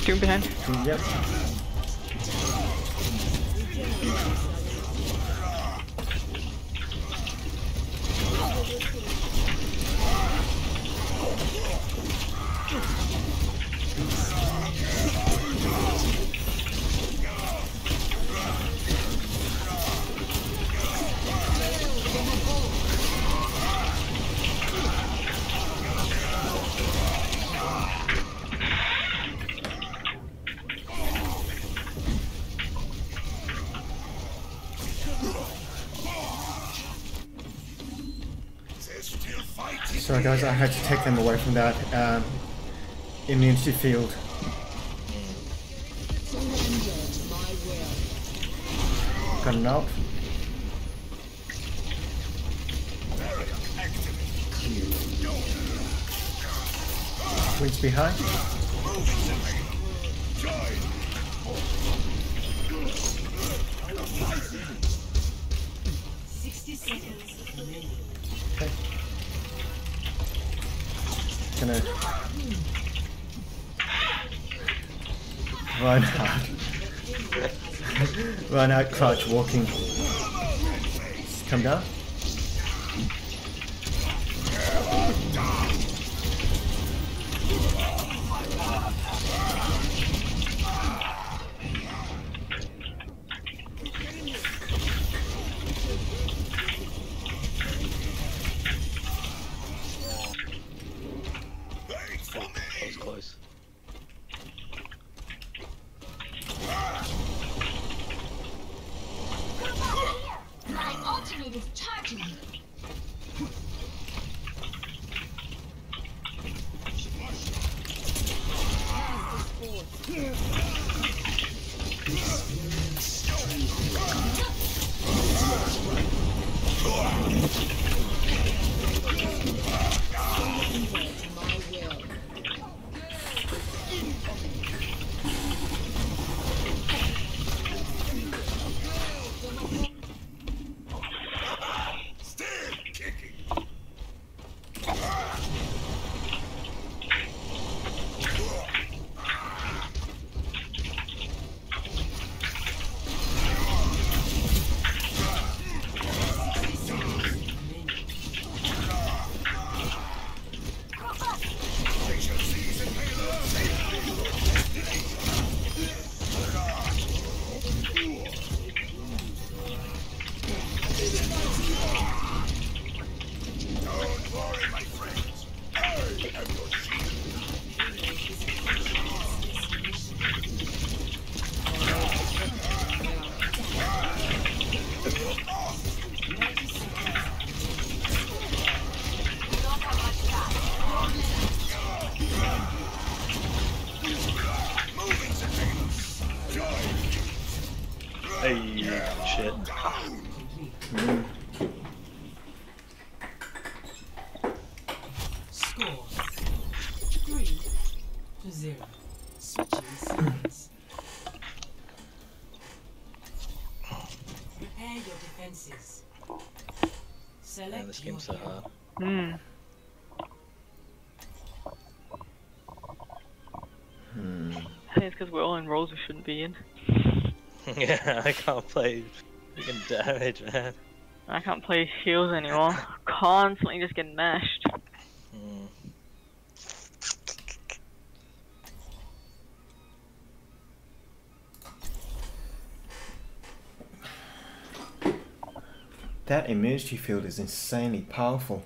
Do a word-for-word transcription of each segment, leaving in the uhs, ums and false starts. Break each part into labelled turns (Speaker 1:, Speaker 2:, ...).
Speaker 1: Doom behind.
Speaker 2: Yep. Sorry guys, I had to take them away from that um, immunity field. Got an ult. Wind's behind.
Speaker 3: Sixty seconds.
Speaker 2: Okay. Gonna run out. Run out, crouch, walking. Come down.
Speaker 4: That was close.
Speaker 3: My ultimate is charging.
Speaker 4: Hey, shit.
Speaker 2: Mm.
Speaker 5: Score three to zero. Switching sides. Prepare your defenses. Select
Speaker 4: Man, this game's so
Speaker 5: your
Speaker 4: hard.
Speaker 1: Hmm.
Speaker 2: Hmm.
Speaker 1: I think it's because we're all in roles we shouldn't be in.
Speaker 4: Yeah, I can't play freaking damage, man.
Speaker 1: I can't play heals anymore. Constantly just getting mashed.
Speaker 4: Hmm.
Speaker 2: That immunity field is insanely powerful.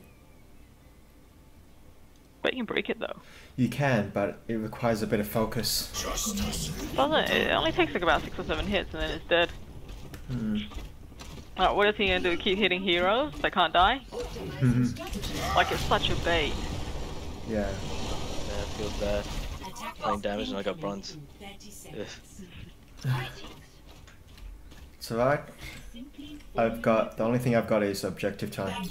Speaker 1: But you can break it though.
Speaker 2: You can, but it requires a bit of focus.
Speaker 1: Doesn't it? It only takes like about six or seven hits and then it's dead.
Speaker 2: Hmm.
Speaker 1: Like, what is he gonna do? Keep hitting heroes that can't die? Like, it's such a bait.
Speaker 2: Yeah.
Speaker 4: Yeah, it feels bad. Playing damage and I got bronze. Ugh.
Speaker 2: It's alright. I've got, the only thing I've got is objective time.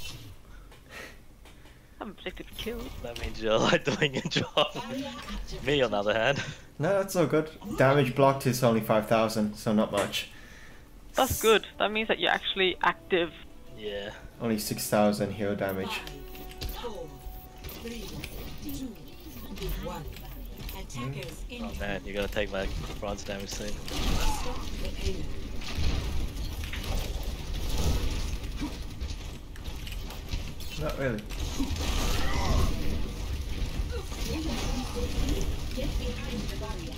Speaker 1: I'm objective killed.
Speaker 4: That means you're like doing your job. Me, on the other hand.
Speaker 2: No, that's all good. Damage blocked is only five thousand, so not much.
Speaker 1: That's good. That means that you're actually active.
Speaker 4: Yeah.
Speaker 2: Only six thousand hero damage.
Speaker 5: four, three, two, one. Attackers in
Speaker 4: Oh man, you're gonna take my bronze damage soon.
Speaker 5: stop the payload.
Speaker 2: Not really.
Speaker 3: Get behind the barrier.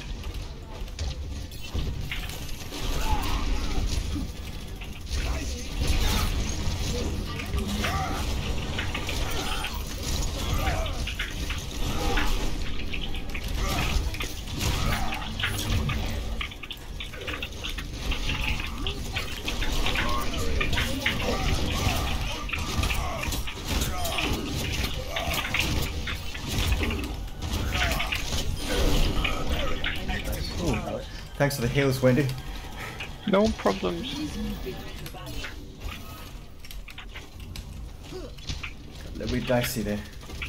Speaker 2: Ooh, thanks for the heals, Wendy.
Speaker 1: No problems.
Speaker 2: A little bit dicey there.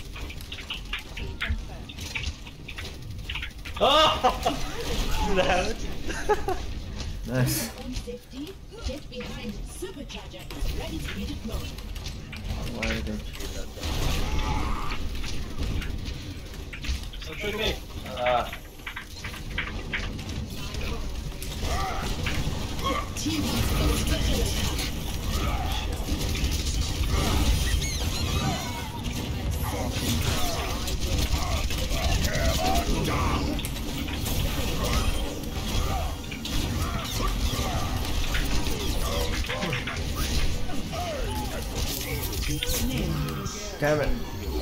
Speaker 2: Nice.
Speaker 3: On safety, get behind. Supercharger is ready to be deployed.
Speaker 2: Why are they?
Speaker 4: Don't shoot me! Ah.
Speaker 2: Damn it.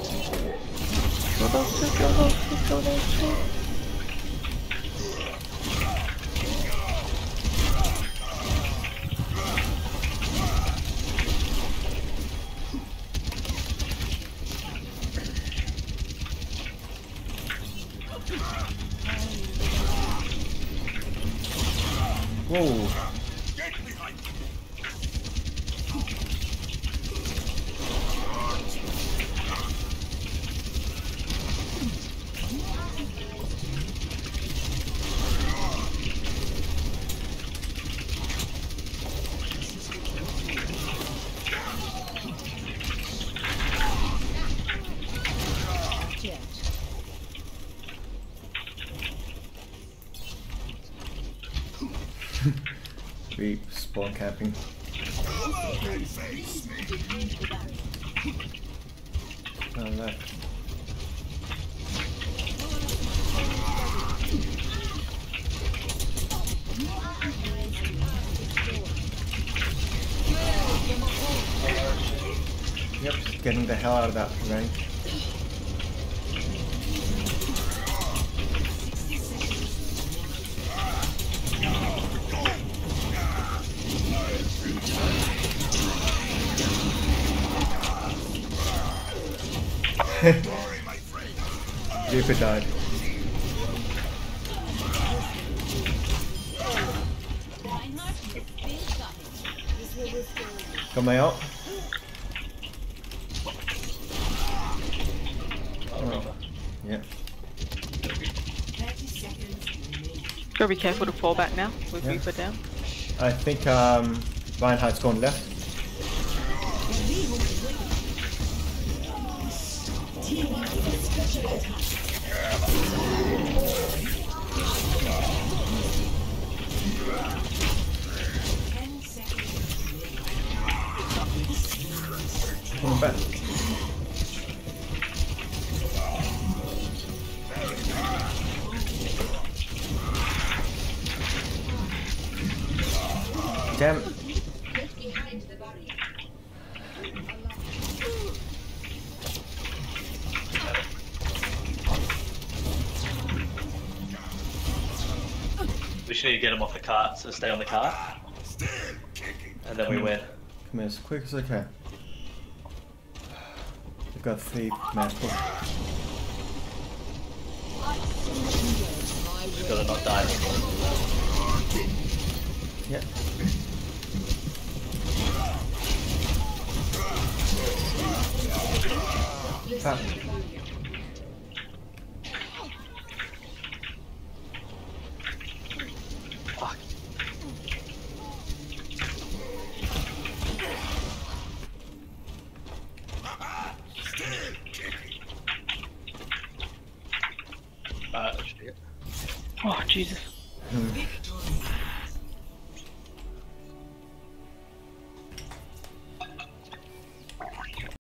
Speaker 2: Whoa. We spawn camping. Oh, left. Yep, just getting the hell out of that rank. Reaper died. Got my ult. Oh. Yep.
Speaker 5: thirty seconds remaining.
Speaker 1: Gotta be careful to fall back now with
Speaker 2: Yeah.
Speaker 1: Reaper down.
Speaker 2: I think um, Reinhardt's gone left.
Speaker 5: ten seconds
Speaker 2: Coming back. Damn.
Speaker 3: Get behind the barrier.
Speaker 4: We just need to get him off the cart, so stay on the cart. And then we win.
Speaker 2: Come here as quick as I can. I've got three mad pull.
Speaker 4: Just gotta not die.
Speaker 2: Yep. Ah.
Speaker 4: Fuck. Uh, shit.
Speaker 1: Oh, Jesus.
Speaker 2: Hmm.